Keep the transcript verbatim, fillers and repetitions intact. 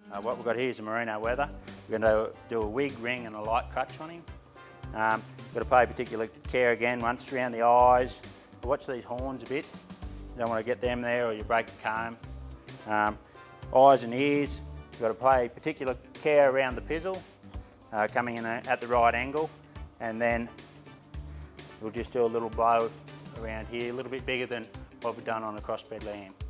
Uh, what we've got here is a merino wether. We're going to do a wig, ring and a light crutch on him. Um, got to pay particular care again once around the eyes. Watch these horns a bit. You don't want to get them there or you break the comb. Um, eyes and ears, you've got to pay particular care around the pizzle, uh, coming in a, at the right angle, and then we'll just do a little blow around here, a little bit bigger than what we've done on a crossbred lamb.